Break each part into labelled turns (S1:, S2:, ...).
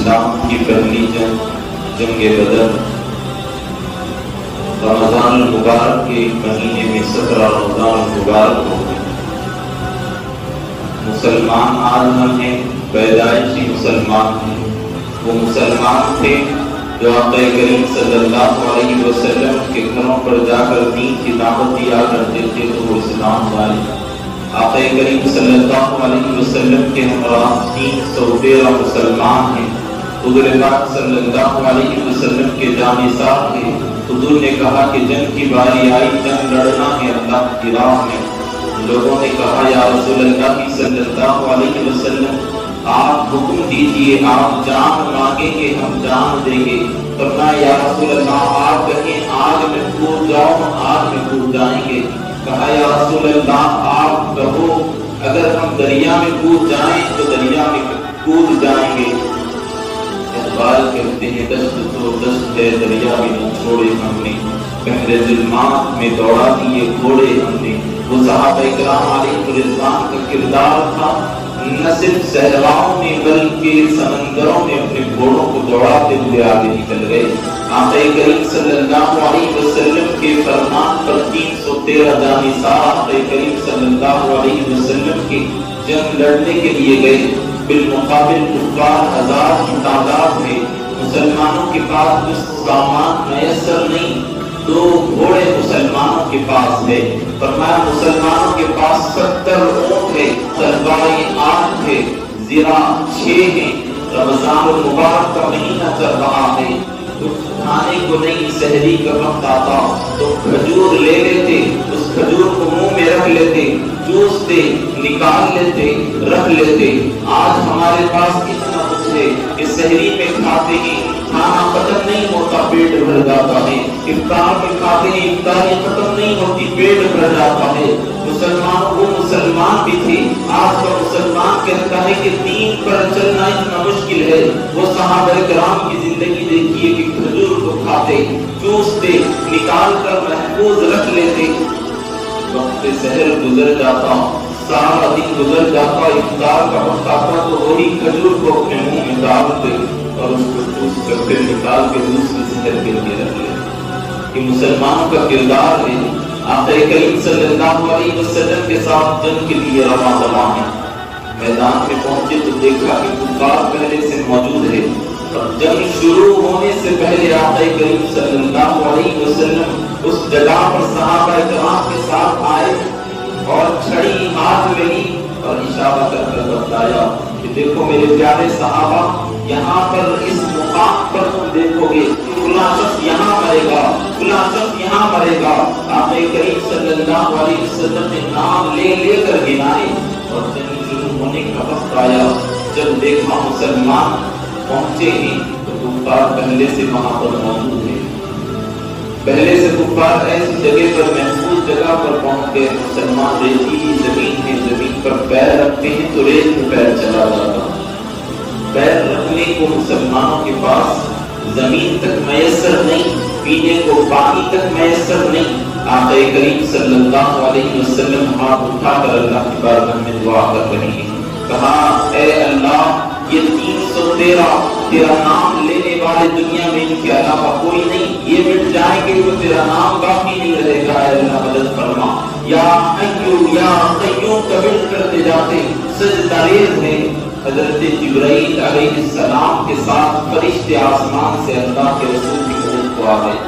S1: اسلام کی پہلی جنگ جنگ بدر رمضان المبارک کے مہینے میں 17 رمضان المبارک ہو گئے۔ مسلمان آج ہم ہیں، پیدائشی مسلمان ہیں، وہ مسلمان تھے جو آقا کریم صلی اللہ علیہ وسلم کے گھروں پر جا کر دین کی دعوت دیا کرتے تھے تو وہ اسلام والے۔ آقا کریم صلی اللہ علیہ وسلم کے ہمراہ 313 مسلمان ہیں۔ حضور پاک صلی اللہ علیہ وسلم کے جانثار تھے۔ حضور نے کہا کہ جنگ کی باری آئی، جنگ لڑنا ہے اللہ کی راہ میں۔ لوگوں نے کہا یا رسول اللہ صلی اللہ علیہ وسلم آپ حکم دیجئے، آپ جان مانگیں گے ہم جان دیں گے۔ فرمایا یا رسول اللہ آپ کہیں آگ میں کود جاؤ ہم آگ میں کود جائیں گے۔ کہا یا رسول اللہ آپ کہو اگر ہم دریا میں کود جائیں تو دریا میں کود جائیں گے۔ اقبال کہتے ہیں دست تو دست ہے دریا بھی نہ چھوڑے ہم نے، بحر ظلمات میں دوڑا دیے گھوڑے ہم نے۔ وہ صحابہ کرام علیہ رضوان کا کردار تھا، نہ صرف صحراؤں میں بلکہ سمندروں میں اپنے گھوڑوں کو دوڑاتے ہوئے آگے نکل گئے۔ آقا کریم صلی اللہ علیہ وسلم کے فرمان پر 313 جانثار آقا کریم صلی اللہ علیہ وسلم کی جنگ لڑنے کے لیے گئے۔ بالمقابل کفار ہزار کی تعداد میں، مسلمانوں کے پاس کچھ سامان میسر نہیں، 2 گھوڑے مسلمانوں کے پاس ہے۔ فرمایا مسلمانوں کے پاس 70 اونٹ ہے، تلواریں 8 ہے، زرہ 6 ہیں۔ رمضان المبارک کا مہینہ چل رہا ہے، کچھ کھانے کو نہیں، سحری کا وقت آتا تو کھجور لے لیتے، اس کھجور کو منہ میں رکھ لیتے، چوستے، نکال لیتے، رکھ لیتے۔ آج ہمارے پاس اتنا کچھ ہے کہ سحری میں کھاتے ہیں، کھانا ختم نہیں ہوتا، پیٹ بھر جاتا ہے۔ افطار میں کھاتے ہیں، افطاری ختم نہیں ہوتی، پیٹ بھر جاتا ہے۔ مسلمانوں کو مسلمان بھی تھے، آج کا مسلمان کہتا ہے کہ دین پر چلنا اتنا مشکل ہے۔ وہ صحابہ کرام کی زندگی دیکھیے کہ کھجور کو کھاتے، چوستے، نکال کر محفوظ رکھ لیتے۔ وقت سحر گزر جاتا، سارا دن گزر جاتا، افطار کا وقت آتا تو وہی کھجور کو اپنے منہ میں ڈالتے اور اس کو چوس کر پھر نکال کے دوسری سحر کے لیے رکھ لیتے۔ یہ مسلمانوں کا کردار ہے۔ آقا کریم صلی اللہ علیہ وسلم کے ساتھ جنگ کے لیے رواں ہیں۔ میدان میں پہنچے تو دیکھا کہ کفار پہلے سے موجود ہے، اور جنگ شروع ہونے سے پہلے آقا کریم صلی اللہ علیہ وسلم اس جگہ پر صحابہ کرام کے ساتھ آئے اور چھڑی ہاتھ میں لی اور اشارہ کر کر بتایا کہ دیکھو میرے پیارے صحابہ، یہاں پر اس مقام پر تم دیکھو گے فلاں شخص یہاں مرے گا، فلاں شخص یہاں مرے گا۔ آقا کریم صلی اللہ علیہ وسلم نے نام لے لے کر گنائے اور جنگ شروع ہونے کا وقت آیا۔ جب دیکھا مسلمان پہنچے ہیں تو کفار پہلے سے وہاں پر موجود ہیں، پہلے سے کفار ایسی جگہ پر محفوظ جگہ پر پہنچ گئے۔ مسلمان ریتیلی زمین ہے، زمین پر پیر رکھتے ہیں تو ریت میں پیر چلا جاتا، پیر رکھنے کو مسلمانوں کے پاس زمین تک میسر نہیں، پینے کو پانی تک میسر نہیں۔ آقا کریم صلی اللہ علیہ وسلم ہاتھ اٹھا کر اللہ کی بارگاہ میں دعا کر رہے ہیں۔ کہا اے اللہ یہ 313 تیرا نام لینے والے دنیا میں ان کے علاوہ کوئی نہیں، یہ مٹ جائیں گے تو تیرا نام باقی نہیں رہے گا۔ اے اللہ مدد فرما، یا حیو یا قیوم کبھی کرتے جاتے سجدہ ریز ہیں۔ حضرت جبرائیل علیہ السلام کے ساتھ فرشتے آسمان سے اللہ کے رسول کی مدد کو آ گئے۔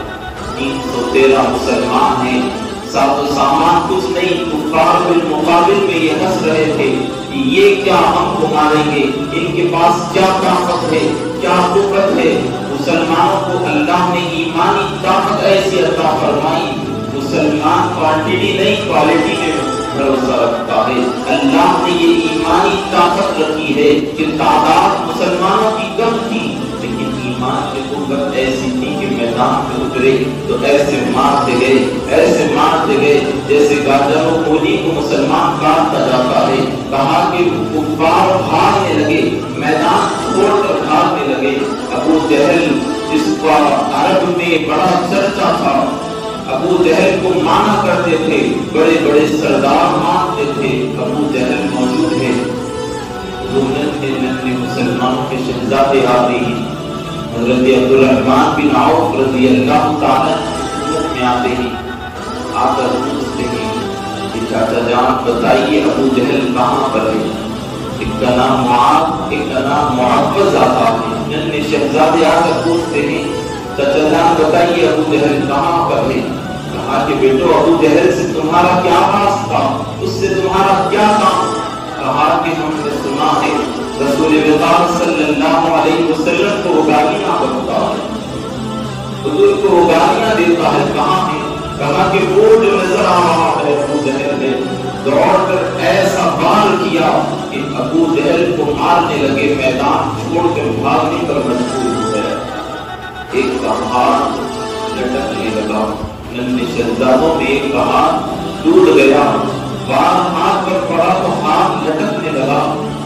S1: 313 مسلمان ہیں، ساتھ و سامان کچھ نہیں، کفار بالمقابل میں یہ ہنس رہے تھے کہ یہ کیا ہم کو ماریں گے، ان کے پاس کیا طاقت ہے، کیا قوت ہے۔ مسلمانوں کو اللہ نے ایمانی طاقت ایسی عطا فرمائی، مسلمان کوانٹٹی نہیں کوالٹی میں بھروسہ رکھتا ہے۔ اللہ نے یہ ایمانی طاقت رکھی ہے کہ تعداد مسلمانوں کی کم تھی لیکن ایمان کی قوت ایسی تھی کہ میدان میں اترے تو ایسے مارتے گئے، ایسے مارتے گئے جیسے گاجر و مولی کو مسلمان کاٹتا جاتا ہے۔ کہا کہ کفار بھاگنے لگے، میدان چھوڑ کر بھاگنے لگے۔ ابو جہل جس کا عرب میں بڑا چرچا تھا، ابو جہل کو مانا کرتے تھے، بڑے بڑے سردار مانتے تھے، ابو جہل موجود ہے۔ دو ننھے مسلمانوں کے شہزادے آتے ہیں، حضرت عبدالرحمن بن عوف رضی اللہ تعالیٰ میں آتے ہیں، آ کر پوچھتے ہیں کہ چاچا جان بتائیے ابو جہل کہاں پر ہے؟ ایک کا نام معاذ، ایک کا نام معوذ آتا ہے، جن شہزادے آ کر پوچھتے ہیں چاچا جان بتائیے ابو جہل کہاں پر ہے؟ کہا کہ بیٹو ابو جہل سے تمہارا کیا واسطہ، اس سے تمہارا کیا کام؟ کہا کہ ہم نے سنا ہے رسول وقار صلی اللہ علیہ وسلم کو گالیاں بکتا ہے، حضور کو گالیاں دیتا ہے، کہاں ہے؟ کہا کہ وہ جو نظر آ رہا ہے ابو جہل نے دوڑ کر ایسا وار کیا کہ ابو جہل کو مارنے لگے، میدان چھوڑ کر بھاگنے پر مجبور ہو گیا، ایک کا ہاتھ لٹکنے لگا، ننھے شہزادوں میں ایک کا ہاتھ ٹوٹ گیا، وار ہاتھ پر پڑا تو ہاتھ لٹکنے لگا،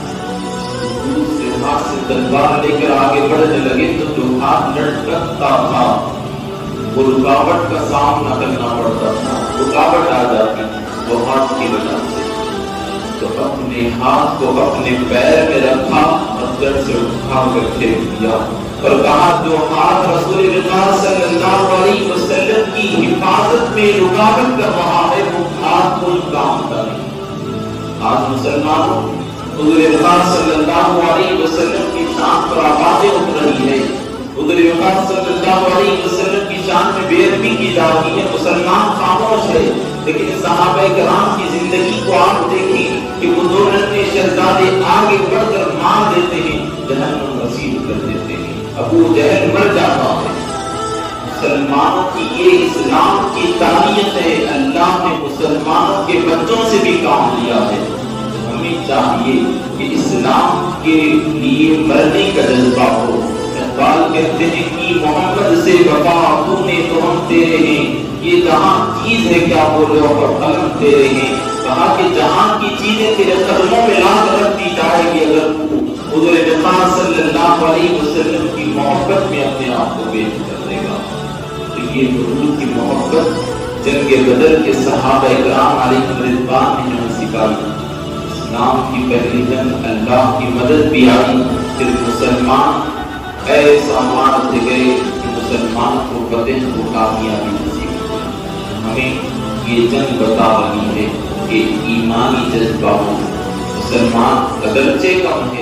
S1: دوسرے ہاتھ سے تلوار لے کر آگے بڑھنے لگے تو جو ہاتھ لٹکتا تھا وہ رکاوٹ کا سامنا کرنا پڑتا تھا، رکاوٹ آ جاتی وہ ہاتھ کی وجہ سے، تو اپنے ہاتھ کو اپنے پیر میں رکھا اور جڑ سے اٹھا کر پھینک دیا اور کہا جو ہاتھ رسول اللہ صلی اللہ علیہ وسلم کی حفاظت میں رکاوٹ کر رہا ہے وہ ہاتھ کوئی کام کا نہیں۔ آج مسلمانوں حضور اللہ صلی اللہ علیہ وسلم کی شان پر آوازیں اٹھ رہی ہے، حضور اللہ صلی اللہ علیہ وسلم کی شان میں بے ادبی کی جا رہی ہے، مسلمان خاموش ہے، لیکن صحابہ کرام کی زندگی کو آپ دیکھیں کہ وہ دو ننھے شہزادے آگے بڑھ کر مار دیتے ہیں، جہنم رسید کر دیتے ہیں، ابو جہل مر جاتا ہے۔ مسلمانوں کی یہ اسلام کی تعلیت ہے، اللہ نے مسلمانوں کے بچوں سے بھی کام لیا ہے، ہمیں چاہیے کہ اسلام کے لیے مرنے کا جذبہ ہو۔ اقبال کہتے ہیں کہ محمد سے وفا تو نے تو ہم تیرے ہیں، یہ جہاں چیز ہے کیا بولے اور قلم تیرے ہیں، کہا کہ جہاں کی چیزیں تیرے قدموں میں لا کر رکھ دی جائے گی اگر حضور وقار صلی اللہ علیہ وسلم کی محبت میں اپنے آپ کو پیش کر دے گا، تو یہ حضور کی محبت جنگ بدر کے صحابہ کرام علیہ رضوان نے ہمیں سکھائی۔ اسلام کی پہلی جنگ اللہ کی مدد بھی آئی، پھر مسلمان ایسا مارتے گئے کہ مسلمان کو فتح کو کامیابی نصیب ہوئی۔ ہمیں یہ جنگ بتا رہی ہے کہ ایمانی جذبہ ہو، مسلمان اگرچہ کم ہے